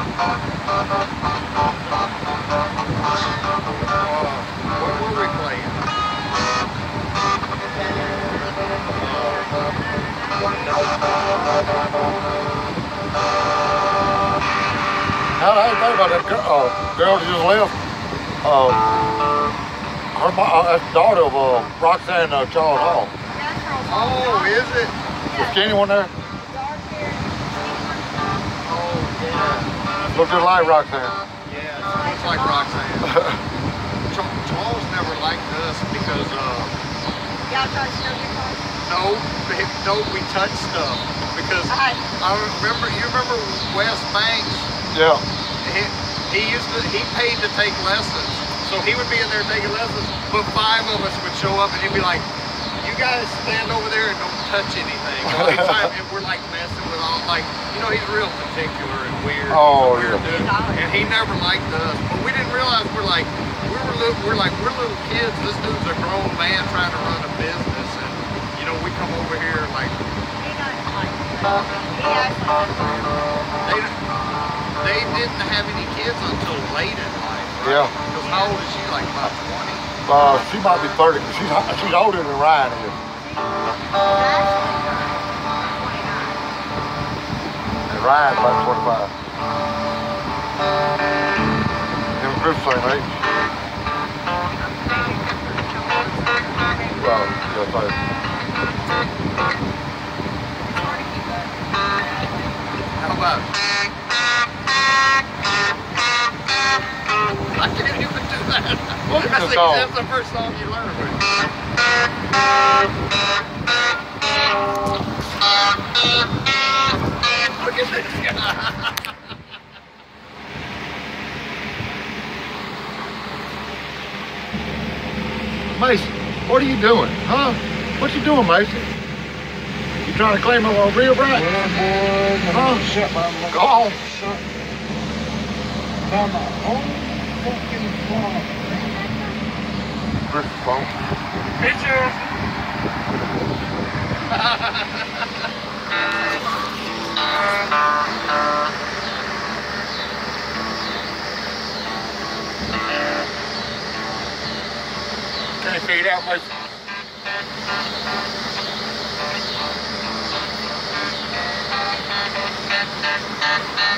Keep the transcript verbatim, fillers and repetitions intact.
What were we playing? How do you think about that girl, uh, girl that just left? Uh, her uh, that's the daughter of uh, Roxanne uh, Charles Hall. Oh, is it? The skinny one there? Oh, yeah. Looks just like Roxanne. Yeah, it looks like Roxanne. Charles never liked us because, uh... Y'all try to steal your car? No, no, we touched stuff. Because I remember, you remember Wes Banks? Yeah. He, he used to, he paid to take lessons. So he would be in there taking lessons, but five of us would show up and he'd be like, you guys stand over there and don't touch anything. All the time, and we're like messing with all, like, you know, he's real particular and weird. Oh, weird yeah. dude. And he never liked us. But we didn't realize we're like, we were little, we're like, we're little kids. This dude's a grown man trying to run a business. And, you know, we come over here like, They, they didn't have any kids until late in life, right? Yeah. Because how old is she, like about twenty? Uh, she might be thirty. She's, she's older than Ryan is. And Ryan's about twenty-five. Him and Chris same age. Well, yeah, so. How about it? I can't even do that. Look at that's, the the, song. that's the first song you learn. Look at this guy. Masey, what are you doing? Huh? What you doing, Masey? You trying to claim a real right? Yeah, boy. Huh? Shut my Go on. Shut by my own fucking phone. Where's the phone? Picture. Can you figure it out, Masey? Thank you.